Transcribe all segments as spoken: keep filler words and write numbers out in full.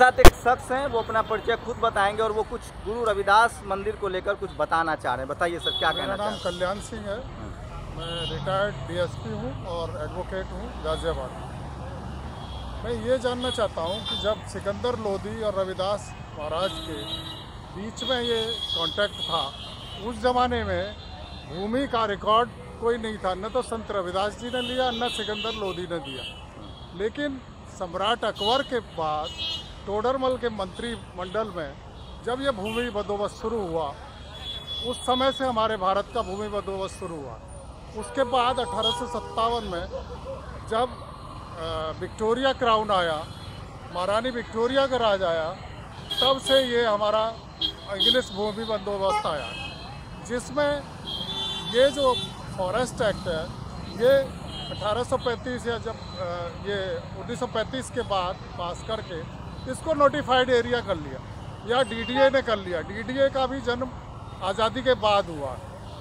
साथ एक शख्स हैं, वो अपना परिचय खुद बताएंगे और वो कुछ गुरु रविदास मंदिर को लेकर कुछ बताना चाह रहे हैं। बताइए सर, क्या कहना चाहते हैं? मेरा नाम कल्याण सिंह है, मैं रिटायर्ड डीएसपी हूँ और एडवोकेट हूँ गाजियाबाद। मैं ये जानना चाहता हूँ कि जब सिकंदर लोधी और रविदास महाराज के बीच में ये कांटेक्ट था, उस ज़माने में भूमि का रिकॉर्ड कोई नहीं था, न तो संत रविदास जी ने लिया न सिकंदर लोधी ने दिया। लेकिन सम्राट अकबर के बाद टोडरमल के मंत्रिमंडल में जब ये भूमि बंदोबस्त शुरू हुआ, उस समय से हमारे भारत का भूमि बंदोबस्त शुरू हुआ। उसके बाद अठारह सौ सत्तावन में जब विक्टोरिया क्राउन आया, महारानी विक्टोरिया का राज आया, तब से ये हमारा इंग्लिश भूमि बंदोबस्त आया, जिसमें ये जो फॉरेस्ट एक्ट है ये अठारह सौ पैंतीस या जब ये उन्नीस सौ पैंतीस के बाद पास करके इसको नोटिफाइड एरिया कर लिया, या डीडीए ने कर लिया। डीडीए का भी जन्म आज़ादी के बाद हुआ।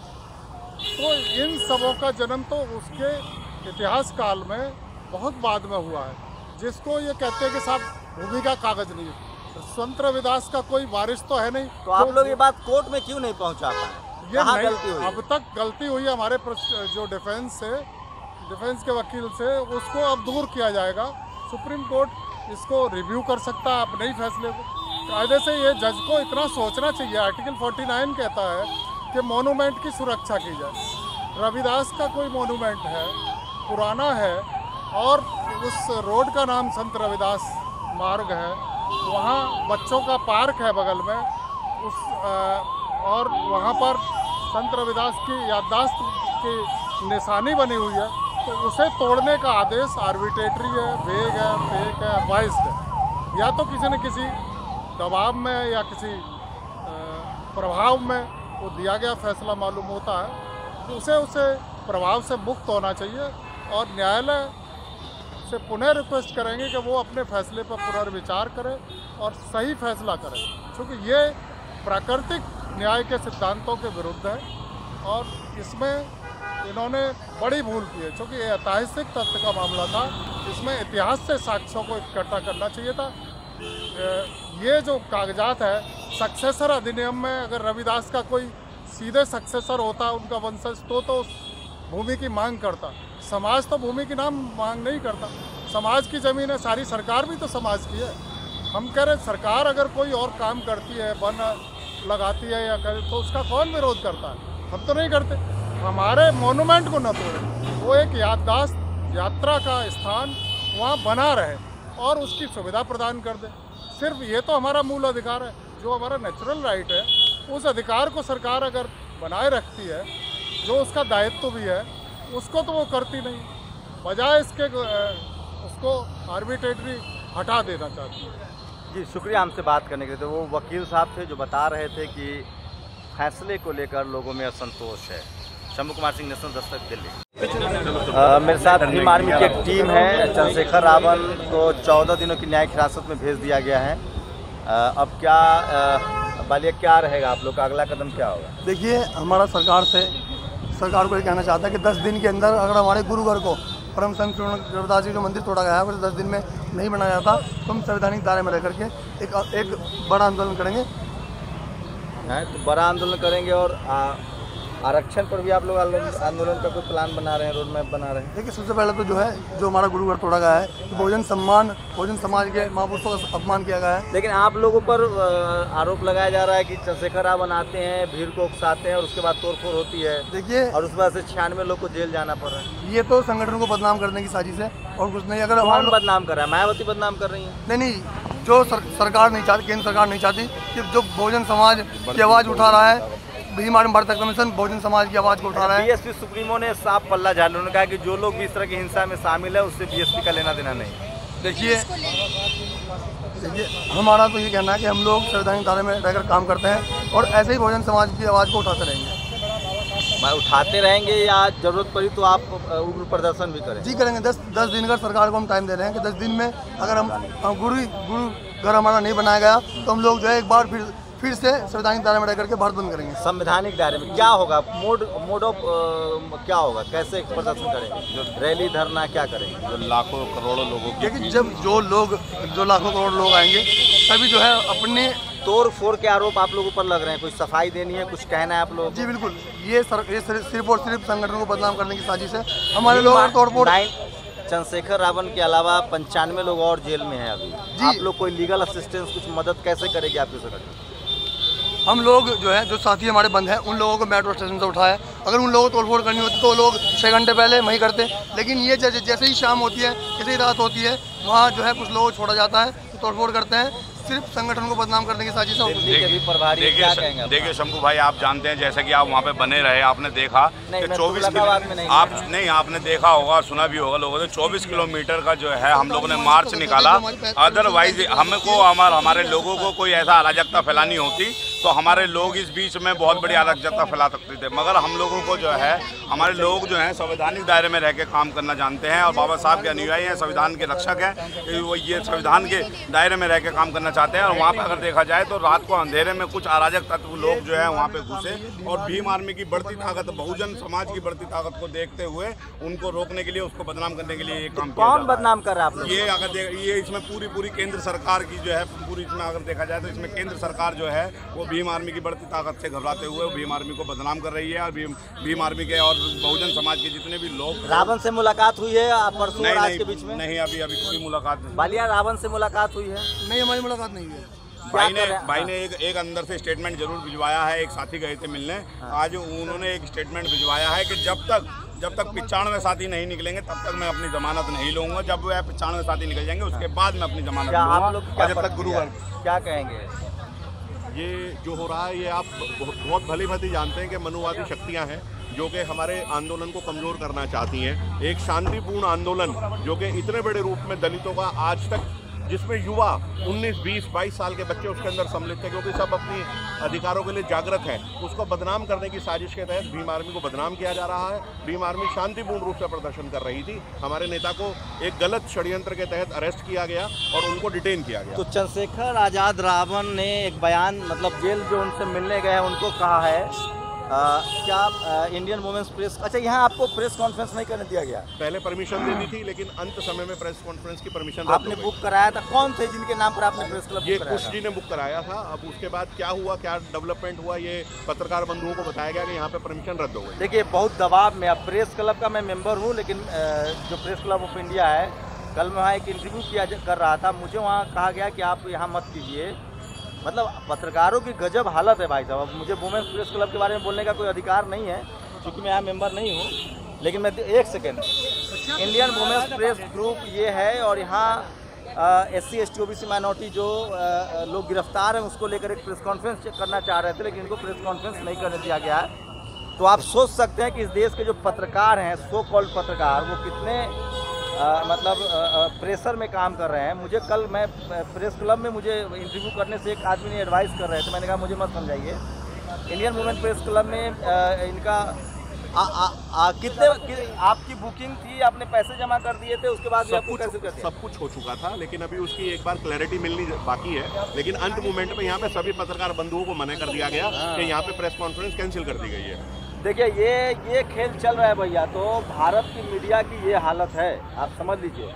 तो इन सबों का जन्म तो उसके इतिहास काल में बहुत बाद में हुआ है, जिसको ये कहते हैं कि साहब भूमि का कागज नहीं है। संत रविदास का कोई वारिस तो है नहीं। तो आप लोग ये बात कोर्ट में क्यों नहीं पहुंचा पाए? ये नहीं, गलती हुई? अब तक गलती हुई है हमारे जो डिफेंस से डिफेंस के वकील से, उसको अब दूर किया जाएगा। सुप्रीम कोर्ट इसको रिव्यू कर सकता है अपने ही फैसले को। कायदे से ये जज को इतना सोचना चाहिए। आर्टिकल उनचास कहता है कि मोनूमेंट की सुरक्षा की जाए। रविदास का कोई मोनूमेंट है, पुराना है, और उस रोड का नाम संत रविदास मार्ग है, वहाँ बच्चों का पार्क है बगल में, उस आ, और वहाँ पर संत रविदास की याददाश्त की निशानी बनी हुई है। तो उसे तोड़ने का आदेश आर्बिट्रेटरी है, वेग है, फेक है, वाइस्ड है। या तो किसी न किसी दबाव में या किसी प्रभाव में वो दिया गया फैसला मालूम होता है, तो उसे उसे प्रभाव से मुक्त होना चाहिए। और न्यायालय से पुनः रिक्वेस्ट करेंगे कि वो अपने फैसले पर पुनर्विचार करे और सही फैसला करे, क्योंकि ये प्राकृतिक न्याय के सिद्धांतों के विरुद्ध है और इसमें इन्होंने बड़ी भूल की है, क्योंकि ये ऐतिहासिक तथ्य का मामला था। इसमें इतिहास से साक्ष्यों को इकट्ठा करना चाहिए था। ये जो कागजात है, सक्सेसर अधिनियम में अगर रविदास का कोई सीधे सक्सेसर होता उनका वंशज, तो तो भूमि की मांग करता। समाज तो भूमि की नाम मांग नहीं करता। समाज की ज़मीन है, सारी सरकार भी तो समाज की है। हम कह रहे सरकार अगर कोई और काम करती है, वन लगाती है या करे, तो उसका कौन विरोध करता है? हम तो नहीं करते। हमारे मोनूमेंट को न तोड़े, वो एक याददाश्त यात्रा का स्थान वहाँ बना रहे और उसकी सुविधा प्रदान कर दे। सिर्फ ये तो हमारा मूल अधिकार है, जो हमारा नेचुरल राइट है। उस अधिकार को सरकार अगर बनाए रखती है, जो उसका दायित्व भी है, उसको तो वो करती नहीं। बजाय इसके उसको आर्बिट्रेटरी हटा देना चाहती है। जी शुक्रिया हमसे बात करने के लिए। तो वो वकील साहब थे जो बता रहे थे कि फैसले को लेकर लोगों में असंतोष है। शंभू कुमार सिंह, नेशनल दस्तक, दिल्ली। आ, मेरे साथ भीम आर्मी की एक टीम है। चंद्रशेखर रावण को चौदह दिनों की न्यायिक हिरासत में भेज दिया गया है। आ, अब क्या बालिया क्या रहेगा, आप लोग का अगला कदम क्या होगा? देखिए, हमारा सरकार से सरकार को ये कहना चाहता है कि दस दिन के अंदर अगर हमारे गुरु घर को, परम संत रविदास जी जो मंदिर तोड़ा गया है, अगर दस दिन में नहीं बनाया जाता तो हम संवैधानिक दायरे में रह करके एक एक बड़ा आंदोलन करेंगे। है तो बड़ा आंदोलन करेंगे। और आ, आरक्षण पर भी आप लोग आंदोलन का कोई प्लान बना रहे हैं, रोड मैप बना रहे हैं? देखिए, सबसे पहले तो जो है, जो हमारा गुरु घर तोड़ा गया है, तो बहुजन सम्मान बहुजन समाज के महापुरुषों का अपमान किया गया है। लेकिन आप लोगों पर आरोप लगाया जा रहा है कि चंद्रशेखर रावण आते हैं, भीड़ को उकसाते हैं और उसके बाद तोड़फोड़ होती है। देखिए, और उस वजह से छियानवे लोग को जेल जाना पड़ रहा है। ये तो संगठन को बदनाम करने की साजिश है और कुछ नहीं। अगर कौन बदनाम कर रहा है? मायावती बदनाम कर रही है? नहीं नहीं, जो सर, सरकार नहीं चाहती, केंद्र सरकार नहीं चाहती कि जो बहुजन समाज की आवाज़ उठा रहा है, भीम आर्मी भारत कमीशन बहुजन समाज की आवाज़ को उठा रहा है। बीएसपी सुप्रीमो ने साफ पल्ला झाड़, उन्होंने कहा कि जो लोग भी इस तरह की हिंसा में शामिल है उससे बीएसपी का लेना देना नहीं। देखिए देखिए हमारा तो ये कहना है कि हम लोग संवैधानिक दायरे में रहकर काम करते हैं और ऐसे ही बहुजन समाज की आवाज़ को उठाते रहेंगे। मैं उठाते रहेंगे या जरूरत पड़ी तो आप उग्र प्रदर्शन भी करें? जी करेंगे। दस दस दिन का सरकार को हम टाइम दे रहे हैं कि दस दिन में अगर हम गुरु गुरु घर हमारा नहीं बनाया गया तो हम लोग जो है एक बार फिर फिर से संवैधानिक दायरे में रह करके भारत बंद करेंगे। संवैधानिक दायरे में क्या होगा, मोड मोड ऑफ क्या होगा, कैसे प्रदर्शन करेंगे, जो रैली धरना क्या करेंगे, जो लाखों करोड़ों लोगों की, देखिए जब जो लोग जो लाखों करोड़ लोग आएंगे तभी जो है अपने तोड़ फोड़ के आरोप आप लोगों पर लग रहे हैं, कुछ सफाई देनी है, कुछ कहना है आप लोगों को? जी बिल्कुल, ये सर ये सिर्फ और सिर्फ संगठन को बदनाम करने की साजिश है। हमारे लोग तोड़ फोड़, चंद्रशेखर रावण के अलावा पंचानवे लोग और जेल में हैं अभी, आप लोग कोई लीगल असिस्टेंस कुछ मदद कैसे करेगी आपके संगठन? हम लोग जो है जो साथी हमारे बंद हैं उन लोगों को मेट्रो स्टेशन से उठाया। अगर उन लोगों को तोड़फोड़ करनी होती तो वो लोग छः घंटे पहले वहीं करते, लेकिन ये जैसे जैसे ही शाम होती है जैसे ही रात होती है वहाँ जो है कुछ लोग छोड़ा जाता है, तो तोड़फोड़ करते हैं, सिर्फ संगठन को बदनाम करने की साजिश है। देखिए देखिए शंभू भाई, आप जानते हैं जैसे कि आप वहाँ पे बने रहे, आपने देखा कि चौबीस आप नहीं आपने देखा होगा, सुना भी होगा लोगों ने, चौबीस किलोमीटर का जो है हम लोगों ने मार्च निकाला। अदरवाइज हमको हमारे हमारे लोगों को कोई ऐसा अराजकता फैलानी होती तो हमारे लोग इस बीच में बहुत बड़ी अराजकता फैला सकते थे, मगर हम लोगों को जो है हमारे लोग जो हैं संवैधानिक दायरे में रह के काम करना जानते हैं और बाबा साहब के अनुयायी हैं, संविधान के रक्षक हैं, वो ये संविधान के दायरे में रह के काम करना चाहते हैं। और वहाँ पर अगर देखा जाए तो रात को अंधेरे में कुछ अराजक तत्व लोग जो है वहाँ पे घुसे और भीम आर्मी की बढ़ती ताकत, बहुजन समाज की बढ़ती ताकत को देखते हुए उनको रोकने के लिए, उसको बदनाम करने के लिए ये काम किया। कौन बदनाम कर रहा है आप लोग? ये अगर ये इसमें पूरी पूरी केंद्र सरकार की जो है पूरी, इसमें अगर देखा जाए तो इसमें केंद्र सरकार जो है वो भीम आर्मी की बढ़ती ताकत से घबराते हुए भीम आर्मी को बदनाम कर रही है और भीम भीम आर्मी के और बहुजन समाज के जितने भी लोग। रावण से मुलाकात हुई है परसों और आज के बीच में? नहीं, अभी अभी कोई मुलाकात नहीं। बालिया, रावण से मुलाकात हुई है? नहीं, हमारी मुलाकात नहीं हुई है। भाई ने भाई ने एक एक अंदर से स्टेटमेंट जरूर भिजवाया है, एक साथी गए थे मिलने, आज उन्होंने एक स्टेटमेंट भिजवाया है कि जब तक जब तक पिचानवे साथी नहीं निकलेंगे तब तक मैं अपनी जमानत नहीं लूंगा, जब वह पिचानवे साथी निकल जाएंगे उसके बाद मैं अपनी जमानत लूंगा। जब तक गुरु क्या कहेंगे? ये जो हो रहा है ये आप बहुत भली भांति जानते हैं कि मनुवादी शक्तियां हैं जो कि हमारे आंदोलन को कमज़ोर करना चाहती हैं। एक शांतिपूर्ण आंदोलन जो कि इतने बड़े रूप में दलितों का आज तक, जिसमें युवा उन्नीस, बीस, बाईस साल के बच्चे उसके अंदर सम्मिलित थे क्योंकि सब अपनी अधिकारों के लिए जागृत हैं, उसको बदनाम करने की साजिश के तहत भीम आर्मी को बदनाम किया जा रहा है। भीम आर्मी शांतिपूर्ण रूप से प्रदर्शन कर रही थी, हमारे नेता को एक गलत षड्यंत्र के तहत अरेस्ट किया गया और उनको डिटेन किया गया। तो चंद्रशेखर आज़ाद रावण ने एक बयान, मतलब जेल जो उनसे मिलने गए उनको कहा है आ, क्या आ, इंडियन वुमेन्स प्रेस, अच्छा यहाँ आपको प्रेस कॉन्फ्रेंस नहीं करने दिया गया? पहले परमिशन दे दी थी लेकिन अंत समय में प्रेस कॉन्फ्रेंस की परमिशन आपने बुक कराया था? कौन थे जिनके नाम पर आपने प्रेस क्लब? ये कुछ जी ने बुक कराया था। अब उसके बाद क्या हुआ, क्या डेवलपमेंट हुआ, ये पत्रकार बंधुओं को बताया गया कि यहाँ पे परमिशन रद्द हो गई। देखिए बहुत दबाव में, अब प्रेस क्लब का मैं मेंबर हूँ, लेकिन जो प्रेस क्लब ऑफ इंडिया है, कल मैं वहाँ एक इंटरव्यू किया कर रहा था, मुझे वहाँ कहा गया कि आप यहाँ मत कीजिए। मतलब पत्रकारों की गजब हालत है भाई साहब। अब मुझे वुमेन्स प्रेस क्लब के बारे में बोलने का कोई अधिकार नहीं है क्योंकि मैं यहाँ मेंबर नहीं हूँ, लेकिन मैं एक second, Indian women's press group ये है और यहाँ S C S T O B C minority जो आ, लोग गिरफ्तार हैं उसको लेकर एक प्रेस कॉन्फ्रेंस करना चाह रहे थे, लेकिन इनको प्रेस कॉन्फ्रेंस नहीं करने दिया गया है। तो आप सोच सकते हैं कि इस देश के जो पत्रकार हैं, सो कॉल्ड पत्रकार, वो कितने आ, मतलब आ, आ, प्रेशर में काम कर रहे हैं। मुझे कल मैं प्रेस क्लब में मुझे इंटरव्यू करने से एक आदमी ने एडवाइस कर रहे थे, मैंने कहा मुझे मत समझाइए, इंडियन वुमेन प्रेस क्लब में आ, इनका आ, आ, आ, कितने कि, आपकी बुकिंग थी, आपने पैसे जमा कर दिए थे, उसके बाद भी आपको कैसे कर दिया? सब कुछ हो चुका था लेकिन अभी उसकी एक बार क्लैरिटी मिलनी बाकी है। लेकिन अंत मोमेंट में यहाँ पे सभी पत्रकार बंधुओं को मना कर दिया गया कि यहाँ पे प्रेस कॉन्फ्रेंस कैंसिल कर दी गई है। देखिए ये ये खेल चल रहा है भैया, तो भारत की मीडिया की ये हालत है, आप समझ लीजिए।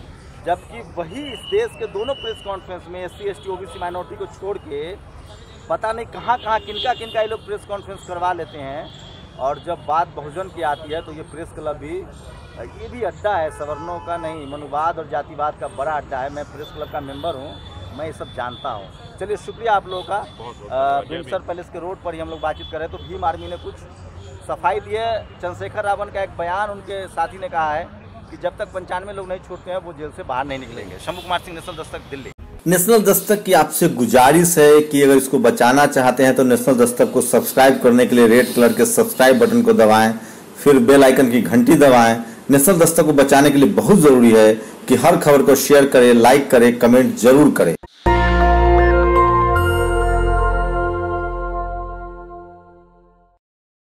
जबकि वही इस देश के दोनों प्रेस कॉन्फ्रेंस में S C S T O B C minority को छोड़ के पता नहीं कहाँ कहाँ किनका किनका ये लोग प्रेस कॉन्फ्रेंस करवा लेते हैं, और जब बात बहुजन की आती है तो ये प्रेस क्लब भी, ये भी अड्डा है सवर्णों का नहीं, मनुवाद और जातिवाद का बड़ा अड्डा है। मैं प्रेस क्लब का मेंबर हूँ, मैं ये सब जानता हूँ। चलिए शुक्रिया आप लोगों का। विंडसर पैलेस के रोड पर ही हम लोग बातचीत कर रहे हैं, तो भीम आर्मी ने कुछ सफाई दी है। चंद्रशेखर रावण का एक बयान, उनके साथी ने कहा है कि जब तक पंचानवे लोग नहीं छूटते हैं वो जेल से बाहर नहीं निकलेंगे। शंभू कुमार सिंह, नेशनल दस्तक, दिल्ली। नेशनल दस्तक की आपसे गुजारिश है कि अगर इसको बचाना चाहते हैं तो नेशनल दस्तक को सब्सक्राइब करने के लिए रेड कलर के सब्सक्राइब बटन को दबाएं, फिर बेल आइकन की घंटी दबाएं। नेशनल दस्तक को बचाने के लिए बहुत जरूरी है कि हर खबर को शेयर करें, लाइक करें, कमेंट जरूर करें।